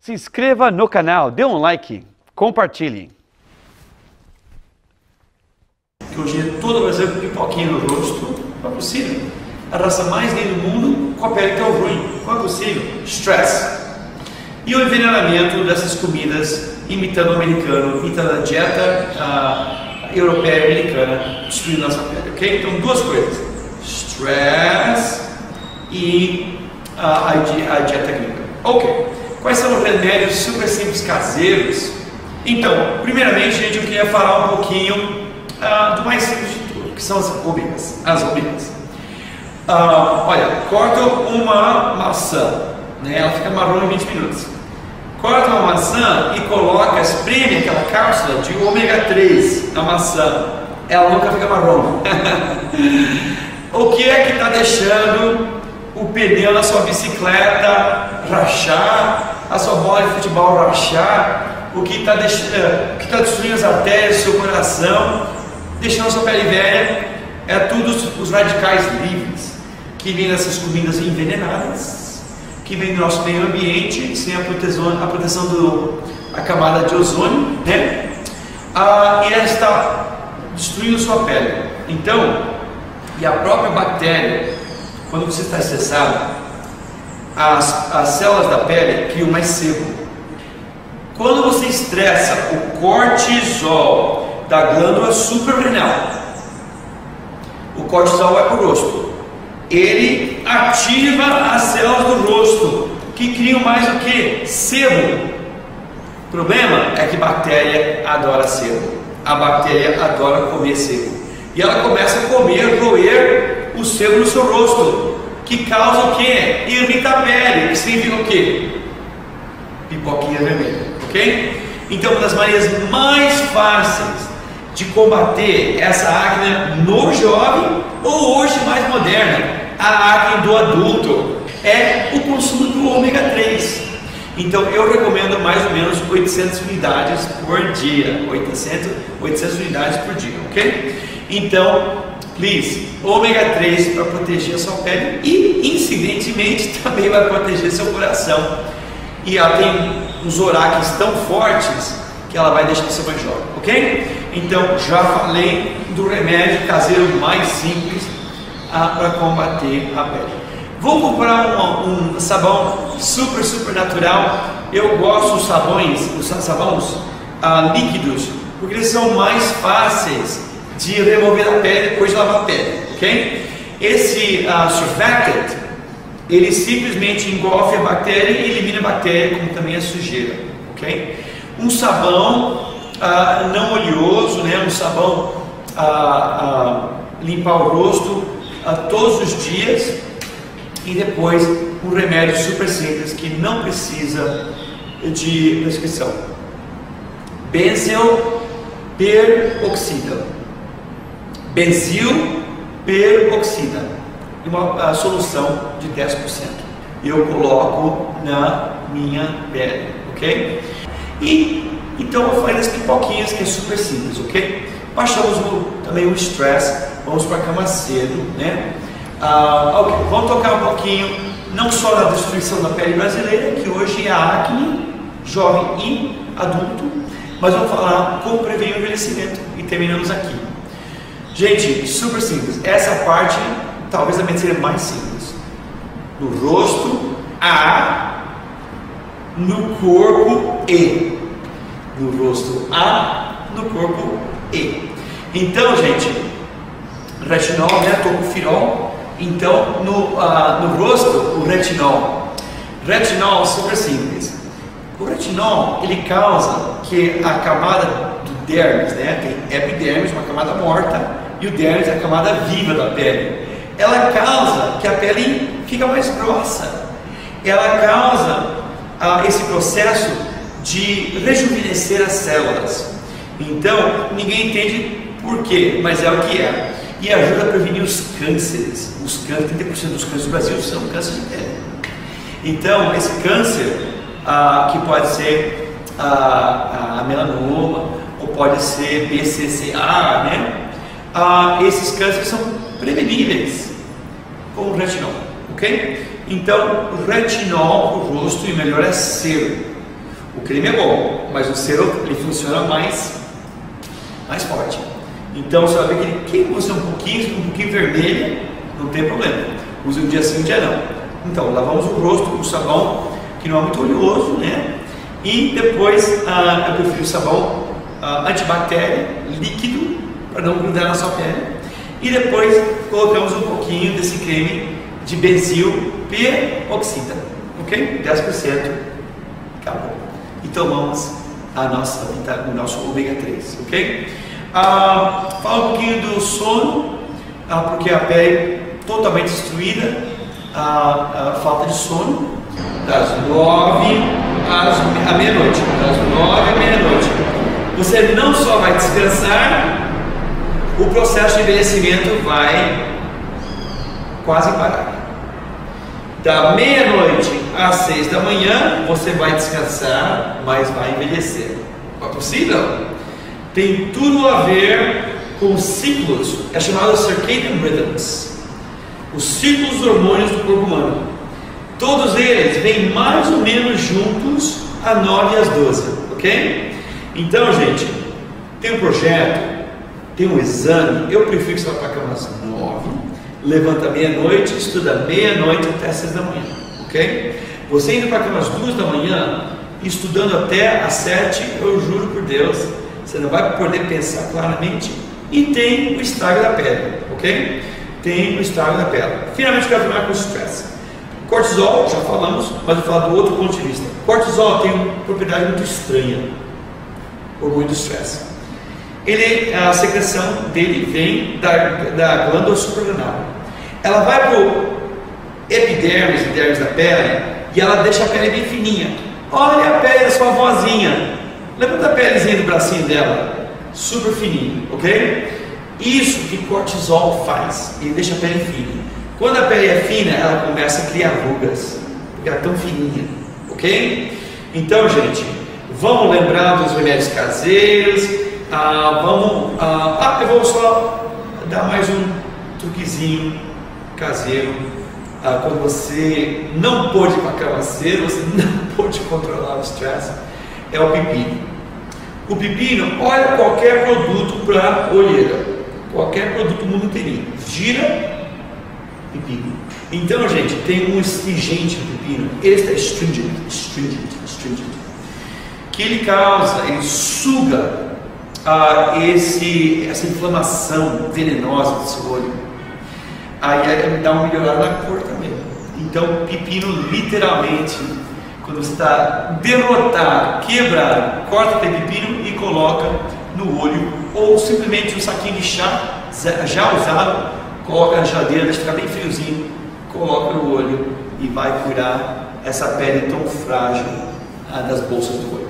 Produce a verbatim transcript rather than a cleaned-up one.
Se inscreva no canal, dê um like, compartilhe. Que hoje é todo brasileiro com pipoquinha no rosto, não é possível. A raça mais linda do mundo com a pele tão ruim, não é possível. Stress. E o envenenamento dessas comidas imitando o americano, imitando a dieta uh, europeia e americana, destruindo nossa pele, ok? Então, duas coisas: stress e uh, a, a dieta gringa. Ok. Quais são os remédios super simples caseiros? Então, primeiramente, gente, eu queria falar um pouquinho uh, do mais simples de tudo, que são as ômegas. As ômegas. Uh, olha, corta uma maçã, né? Ela fica marrom em vinte minutos. Corta uma maçã e coloca, espreme aquela cápsula de ômega três na maçã. Ela nunca fica marrom. O que é que está deixando o pneu da sua bicicleta rachar, a sua bola de futebol rachar? O que está uh, tá destruindo as artérias do seu coração, deixando a sua pele velha? É tudo os, os radicais livres que vêm dessas comidas envenenadas, que vem do nosso meio ambiente, sem a proteção, a proteção do, a camada de ozônio, né? Ah, e ela está destruindo sua pele. Então, e a própria bactéria, quando você está estressado, as, as células da pele criam mais sebo. Quando você estressa, o cortisol da glândula suprarrenal, o cortisol vai para o rosto. Ele ativa as células do rosto, que criam mais o que? Sebo. O problema é que a bactéria adora sebo. A bactéria adora comer sebo. E ela começa a comer, roer o sebo no seu rosto, que causa o que? Irrita a pele, que significa o que? Pipoquinha vermelha, ok? Então, uma das maneiras mais fáceis de combater essa acne no jovem, ou hoje mais moderna, a acne do adulto, é o consumo do ômega três. Então eu recomendo mais ou menos oitocentas unidades por dia, oitocentas, oitocentas unidades por dia, ok? Então, please, ômega três para proteger a sua pele e, incidentemente, também vai proteger seu coração. E ela tem uns oraques tão fortes que ela vai deixar você mais jovem, ok? Então, já falei do remédio caseiro mais simples ah, para combater a pele. Vou comprar um, um sabão super, super natural. Eu gosto dos sabões, os sabões ah, líquidos, porque eles são mais fáceis de remover a pele depois de lavar a pele, ok? Esse ah, surfactant, ele simplesmente engolfa a bactéria e elimina a bactéria, como também a sujeira, ok? Um sabão ah, não oleoso, né? Um sabão ah, ah, limpar o rosto ah, todos os dias, e depois um remédio super simples que não precisa de prescrição: benzil peroxida. Benzil peroxida, uma a solução de dez por cento. Eu coloco na minha pele, ok? E então eu falei das pipoquinhas, que é super simples, ok? Baixamos o, também o estresse, vamos para a cama cedo, né? Ah, ok, vamos tocar um pouquinho, não só da destruição da pele brasileira, que hoje é a acne, jovem e adulto, mas vamos falar como prevenir o envelhecimento e terminamos aqui. Gente, super simples, essa parte talvez a medicina mais simples. No rosto, A, no corpo, E. No rosto, A, no corpo, E. Então, gente, retinol, né, tocopherol. Então, no, uh, no rosto, o retinol. Retinol, super simples. O retinol, ele causa que a camada do dermis, né, tem epidermis, uma camada morta, e o dermis é a camada viva da pele. Ela causa que a pele fica mais grossa. Ela causa uh, esse processo de rejuvenescer as células. Então, ninguém entende por quê, mas é o que é. E ajuda a prevenir os cânceres. Os cânceres, trinta por cento dos cânceres do Brasil são câncer de pele. Então, esse câncer, ah, que pode ser ah, a melanoma, ou pode ser B C C A, né? Ah, esses cânceres são preveníveis com o retinol, ok? Então, o retinol, o rosto, e melhor é cero. O creme é bom, mas o cero ele funciona mais, mais forte. Então você vai ver que ele queima você um pouquinho, um pouquinho vermelho, não tem problema. Use um dia sim, um dia não. Então lavamos o rosto com sabão que não é muito oleoso, né? E depois ah, eu prefiro sabão ah, antibactéria líquido para não grudar na sua pele. E depois colocamos um pouquinho desse creme de benzil peroxida, ok? dez por cento, acabou. E tomamos a nossa, o nosso ômega três, ok? Ah, fala um pouquinho do sono, ah, porque a pele totalmente destruída, ah, a falta de sono, das nove às à meia-noite, das nove à meia-noite. Você não só vai descansar, o processo de envelhecimento vai quase parar. Da meia-noite às seis da manhã, você vai descansar, mas vai envelhecer. É possível? Tem tudo a ver com ciclos, é chamado circadian rhythms, os ciclos dos hormônios do corpo humano. Todos eles vêm mais ou menos juntos às nove e às doze, ok? Então, gente, tem um projeto, tem um exame, eu prefiro que você vá para a cama às nove, levanta meia-noite, estuda meia-noite até seis da manhã, ok? Você indo para a cama às duas da manhã, estudando até às sete, eu juro por Deus, você não vai poder pensar claramente e tem o estrago da pele, ok? Tem o estrago da pele. Finalmente, eu quero falar com o stress. Cortisol, já falamos, mas vou falar do outro ponto de vista. Cortisol tem uma propriedade muito estranha, hormônio do stress. Ele, a secreção dele vem da, da glândula suprarrenal. Ela vai para o epidermis, epidermis da pele, e ela deixa a pele bem fininha. Olha a pele da sua vozinha. Levanta a pelezinha do bracinho dela, super fininho, ok? Isso que cortisol faz, ele deixa a pele fina. Quando a pele é fina, ela começa a criar rugas, porque ela é tão fininha, ok? Então, gente, vamos lembrar dos remédios caseiros, ah, vamos, ah, ah, eu vou só dar mais um truquezinho caseiro. Ah, quando você não pôde ir para a cama cedo, você não pôde controlar o estresse, é o pepino. O pepino, olha qualquer produto para olheira, qualquer produto do mundo inteirinho, gira pepino. Então, gente, tem um astringente no pepino, este é astringent, astringent, astringent, que ele causa, ele suga ah, esse, essa inflamação venenosa do seu olho. Aí, aí dá uma melhorada na cor também. Então, pepino, literalmente, quando você está derrotado, quebrado, corta aquele pepino e coloca no olho, ou simplesmente um saquinho de chá já usado, coloca na geladeira, deixa ficar bem friozinho, coloca no olho e vai curar essa pele tão frágil ah, das bolsas do olho.